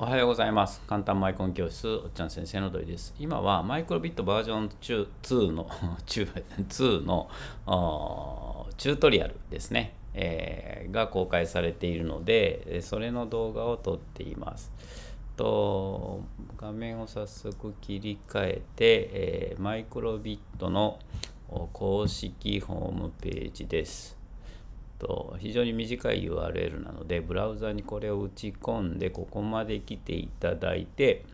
おはようございます。簡単マイコン教室、おっちゃん先生の土井です。今はマイクロビットバージョン2の2のチュートリアルですね、が公開されているので、それの動画を撮っています。画面を早速切り替えて、マイクロビットの公式ホームページです。非常に短い URL なので、ブラウザにこれを打ち込んで、ここまで来ていただいて、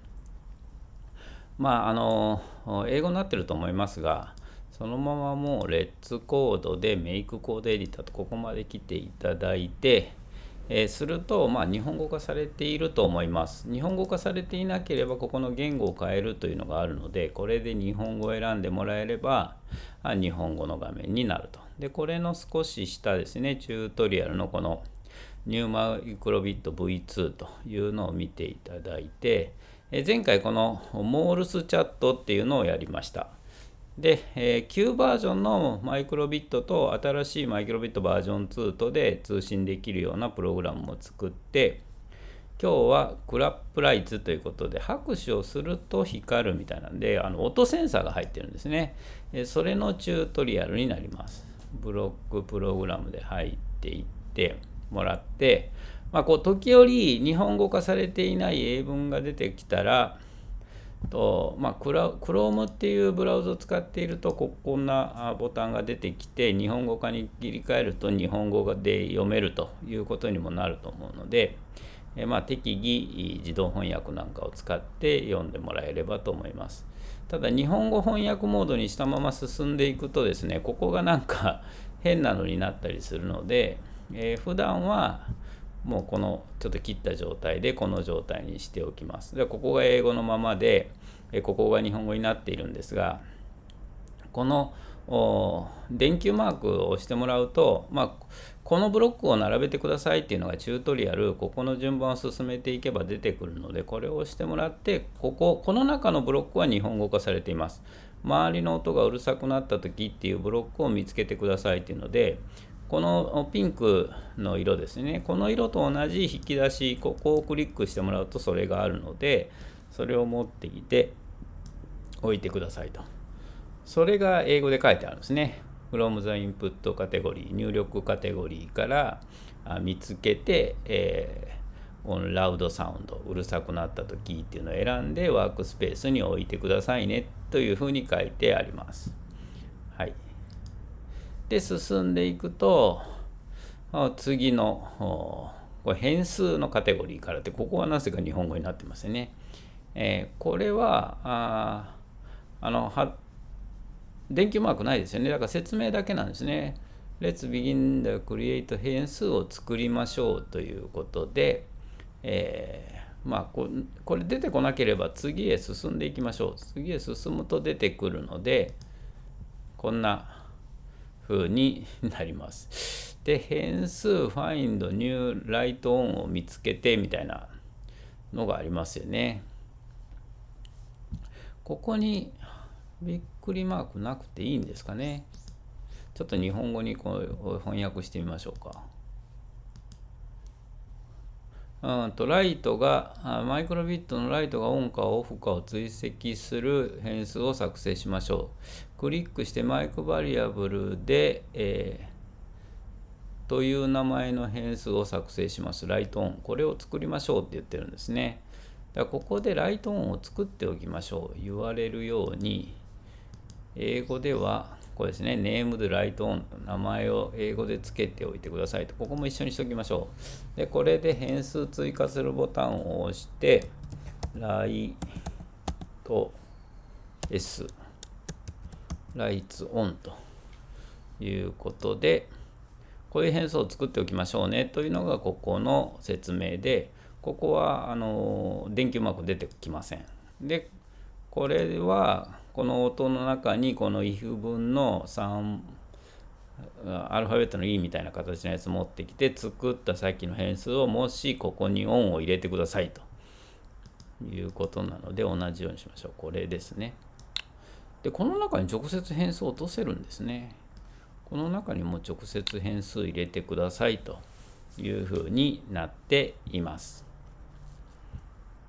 英語になってると思いますが、そのままもうレッツコードでメイクコードエディターとここまで来ていただいて、すると、日本語化されていると思います。日本語化されていなければ、ここの言語を変えるというのがあるので、これで日本語を選んでもらえれば、日本語の画面になると。で、これの少し下ですね、チュートリアルのこのニューマイクロビット V2 というのを見ていただいて、前回このモールスチャットっていうのをやりました。で、旧バージョンのマイクロビットと新しいマイクロビットバージョン2とで通信できるようなプログラムを作って、今日はクラップライツということで拍手をすると光るみたいなんで、音センサーが入ってるんですね。それのチュートリアルになります。ブロックプログラムで入っていってもらって、時折日本語化されていない英文が出てきたら、Chrome っていうブラウザを使っているとこんなボタンが出てきて、日本語化に切り替えると日本語で読めるということにもなると思うので、適宜自動翻訳なんかを使って読んでもらえればと思います。ただ日本語翻訳モードにしたまま進んでいくとですね、ここがなんか変なのになったりするので、普段はもうこのちょっと切った状態でこの状態にしておきます。でここが英語のままで、ここが日本語になっているんですが、この電球マークを押してもらうと、このブロックを並べてくださいっていうのがチュートリアル、ここの順番を進めていけば出てくるので、これを押してもらって、この中のブロックは日本語化されています。周りの音がうるさくなった時っていうブロックを見つけてくださいっていうので、このピンクの色ですね、この色と同じ引き出し、ここをクリックしてもらうとそれがあるので、それを持ってきて置いてくださいと。それが英語で書いてあるんですね。from the input カテゴリー、入力カテゴリーから見つけて、on loud sound、うるさくなった時っていうのを選んでワークスペースに置いてくださいねというふうに書いてあります。はい。で、進んでいくと、次のこれ変数のカテゴリーからって、ここはなぜか日本語になってますね。これは電球マークないですよね。だから説明だけなんですね。Let's begin the create 変数を作りましょうということで、これ出てこなければ次へ進んでいきましょう。次へ進むと出てくるので、こんな風になります。で、変数 find new light on を見つけてみたいなのがありますよね。ここにびっくりマークなくていいんですかね。ちょっと日本語にこう翻訳してみましょうか。ライトがマイクロビットのライトがオンかオフかを追跡する変数を作成しましょう。クリックしてマイクバリアブルで、という名前の変数を作成します。ライトオン。これを作りましょうって言ってるんですね。だからここでライトオンを作っておきましょう。言われるように、英語ではこれですね、named light on 名前を英語でつけておいてくださいと。ここも一緒にしておきましょう。で、これで変数追加するボタンを押して、light s lights on ということで、こういう変数を作っておきましょうねというのがここの説明で、ここは電球マーク出てきません。で、これはこの音の中にこの if 文の3アルファベットの E みたいな形のやつ持ってきて、作ったさっきの変数をもしここに ON を入れてくださいということなので、同じようにしましょう。これですね。で、この中に直接変数を落とせるんですね。この中にも直接変数入れてくださいというふうになっています。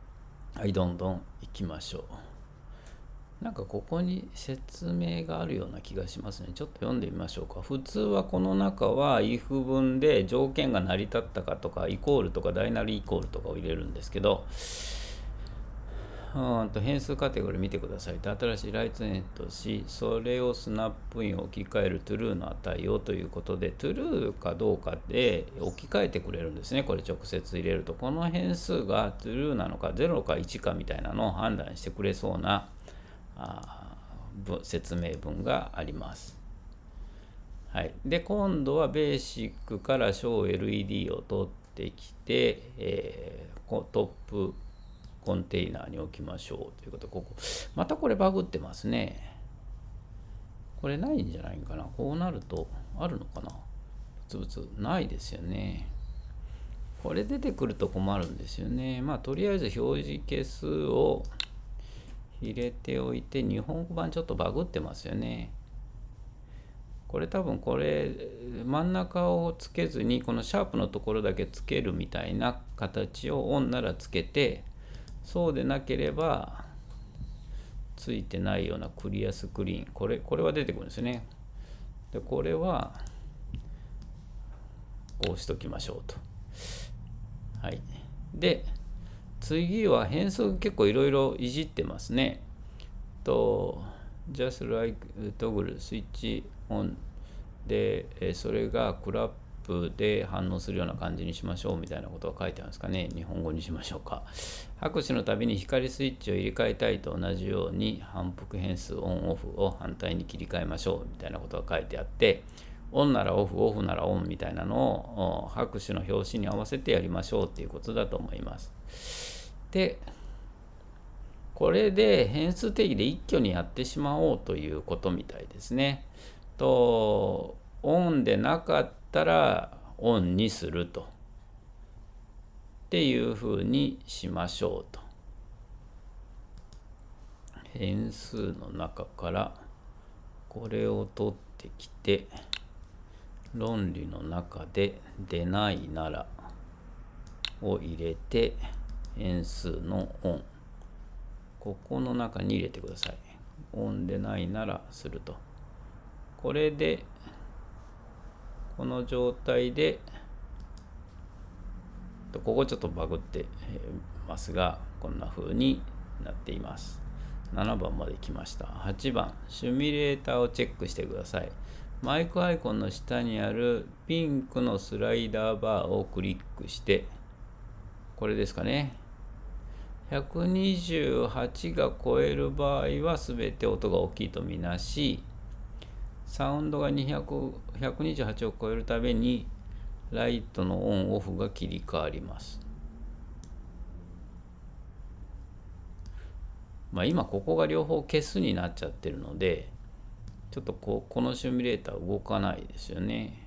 はい、どんどんいきましょう。なんかここに説明があるような気がしますね。ちょっと読んでみましょうか。普通はこの中は if 文で条件が成り立ったかとか、イコールとか大なりイコールとかを入れるんですけど、変数カテゴリー見てください。新しいライトネットし、それをスナップイン置き換える true の値をということで、true かどうかで置き換えてくれるんですね。これ直接入れると。この変数が true なのか0か1かみたいなのを判断してくれそうな説明文があります。はい、で今度はベーシックから小 LED を取ってきて、トップコンテイナーに置きましょうということで、ここまたこれバグってますね。これないんじゃないかな。こうなるとあるのかな。ブツブツないですよね。これ出てくると困るんですよね。とりあえず表示係数を入れておいて、日本語版ちょっとバグってますよね。これ多分これ真ん中をつけずにこのシャープのところだけつけるみたいな形をオンならつけて、そうでなければついてないようなクリアスクリーン、これは出てくるんですね。でこれはこうしときましょうと。はい。で次は変数結構いろいろいじってますね。just like toggle switch on で、それがクラップで反応するような感じにしましょうみたいなことが書いてあるんですかね。日本語にしましょうか。拍手のたびに光スイッチを入れ替えたいと同じように反復変数オンオフを反対に切り替えましょうみたいなことが書いてあって、オンならオフ、オフならオンみたいなのを拍手の表紙に合わせてやりましょうっていうことだと思います。でこれで変数定義で一挙にやってしまおうということみたいですね。オンでなかったらオンにすると。っていうふうにしましょうと。変数の中からこれを取ってきて、論理の中で出ないならを入れて、変数のオン。ここの中に入れてください。オンでないならすると。これで、この状態で、ここちょっとバグってますが、こんな風になっています。7番まで来ました。8番、シミュレーターをチェックしてください。マイクアイコンの下にあるピンクのスライダーバーをクリックして、これですかね。128が超える場合は全て音が大きいとみなし、サウンドが128を超えるたびにライトのオンオフが切り替わります。今ここが両方消すになっちゃってるので、ちょっとこのシミュレーター動かないですよね。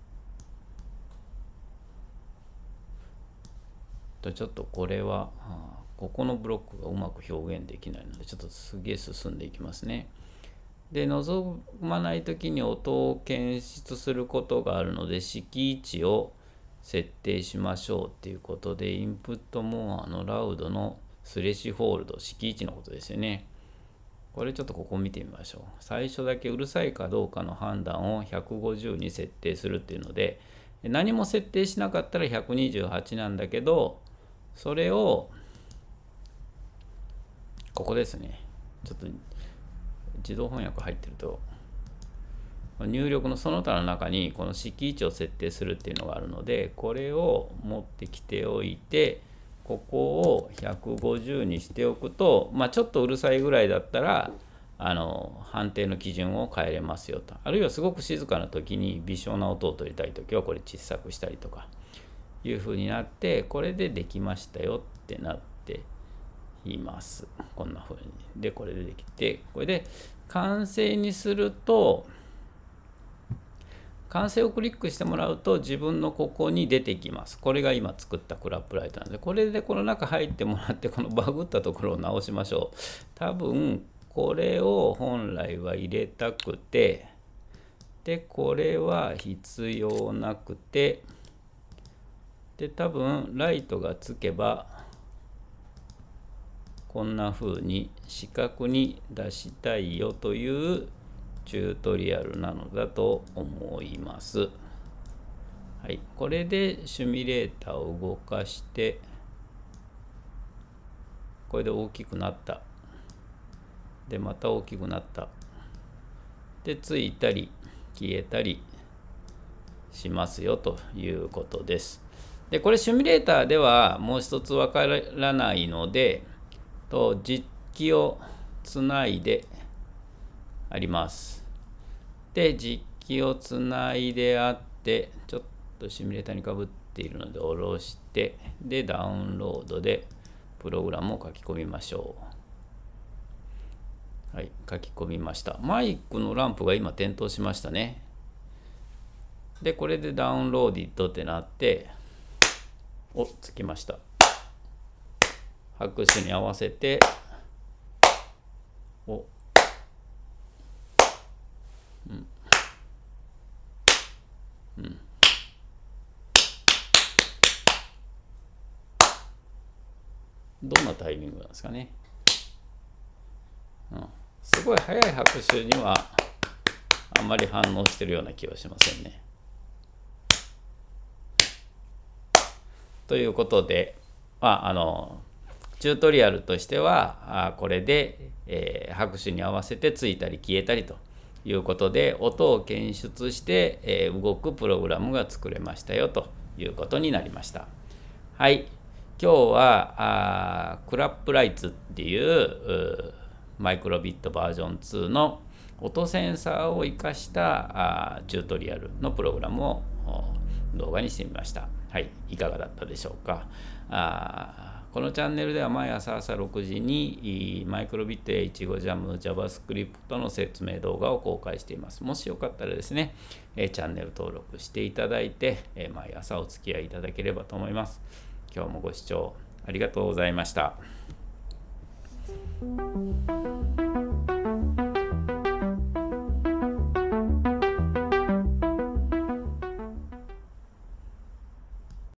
ちょっとこれはここのブロックがうまく表現できないので、ちょっとすげえ進んでいきますね。で、望まないときに音を検出することがあるので、式位置を設定しましょうっていうことで、インプットモアのラウドのスレッシュホールド、式位置のことですよね。これちょっとここ見てみましょう。最初だけうるさいかどうかの判断を150に設定するっていうので、何も設定しなかったら128なんだけど、それをここですね。ちょっと自動翻訳入ってると、入力のその他の中にこの式位置を設定するっていうのがあるので、これを持ってきておいて、ここを150にしておくと、ちょっとうるさいぐらいだったら判定の基準を変えれますよと。あるいはすごく静かな時に微小な音を取りたい時はこれ小さくしたりとかいう風になって、これでできましたよってなっています。こんな風に。でこれでできて、これで完成にすると、完成をクリックしてもらうと自分のここに出てきます。これが今作ったクラップライトなので、これでこの中入ってもらって、このバグったところを直しましょう。多分これを本来は入れたくて、でこれは必要なくて、で多分ライトがつけばこんな風に四角に出したいよというチュートリアルなのだと思います。はい、これでシミュレーターを動かして、これで大きくなった。で、また大きくなった。で、ついたり消えたりしますよということです。で、これシミュレーターではもう一つわからないので、実機をつないであります。で、実機をつないであって、ちょっとシミュレーターにかぶっているので下ろして、で、ダウンロードでプログラムを書き込みましょう。はい、書き込みました。マイクのランプが今点灯しましたね。で、これでダウンローディットってなって、つきました。拍手に合わせて、どんなタイミングなんですかね。すごい早い拍手にはあんまり反応してるような気はしませんね。ということで、チュートリアルとしてはこれで、拍手に合わせてついたり消えたりということで音を検出して、動くプログラムが作れましたよということになりました。はい、今日はクラップライツっていうマイクロビットバージョン2の音センサーを生かしたチュートリアルのプログラムを動画にしてみました。はい、いかがだったでしょうか。このチャンネルでは毎朝6時にマイクロビット H5Jam JavaScript の説明動画を公開しています。もしよかったらですね、チャンネル登録していただいて、毎朝お付き合いいただければと思います。今日もご視聴ありがとうございました。